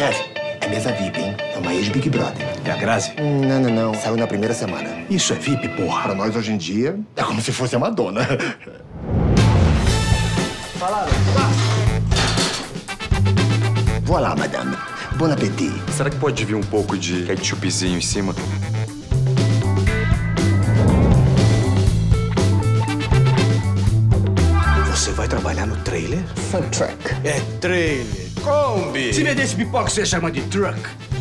Chefe, é mesa VIP, hein? É uma ex-Big Brother. É a Grazi? Não. Saiu na primeira semana. Isso é VIP, porra. Pra nós, hoje em dia, é como se fosse a Madonna. Falaram. Voilà, madame. Bon appétit. Será que pode vir um pouco de ketchupzinho em cima? Você vai trabalhar no trailer? Food truck. É trailer. Kombi. Se vender esse pipoca, você chama de truck.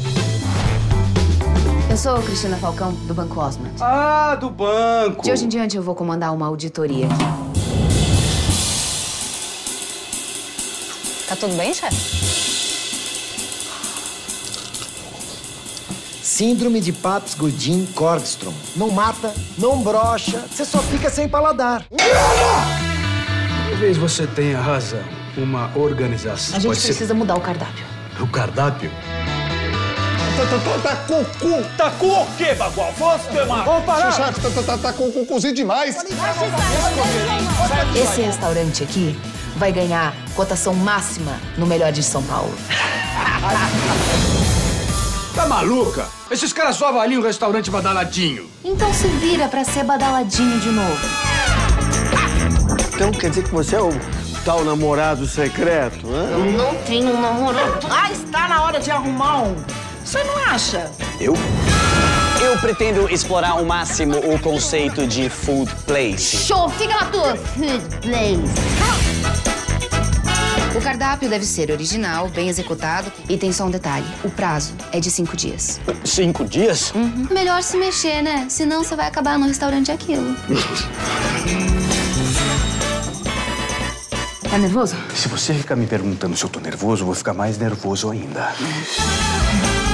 Eu sou Cristina Falcão, do Banco Osmond. Ah, do banco. De hoje em diante, eu vou comandar uma auditoria aqui. Tá tudo bem, chefe? Síndrome de Papes-Gudin-Korgstrom. Não mata, não brocha, você só fica sem paladar. Talvez você tenha razão. Uma organização. A gente pode precisa mudar o cardápio. ser... O cardápio? Tá com cu. Tá com o quê, Bagual? Você, Marcos? Vamos parar. Chefe, tá com cozinho demais. Esse restaurante aqui vai ganhar cotação máxima no Melhor de São Paulo. Tá maluca? Esses caras só avaliam o restaurante badaladinho. Então se vira pra ser badaladinho de novo. Então quer dizer que você é o tal namorado secreto, né? Eu não tenho um namorado. Ah, está na hora de arrumar um. Você não acha? Eu? Eu pretendo explorar ao máximo o conceito de food place. Show! Fica na tua food place. O cardápio deve ser original, bem executado e tem só um detalhe. O prazo é de 5 dias. 5 dias? Uhum. Melhor se mexer, né? Senão você vai acabar no restaurante aquilo. Tá nervoso? Se você ficar me perguntando se eu tô nervoso, eu vou ficar mais nervoso ainda.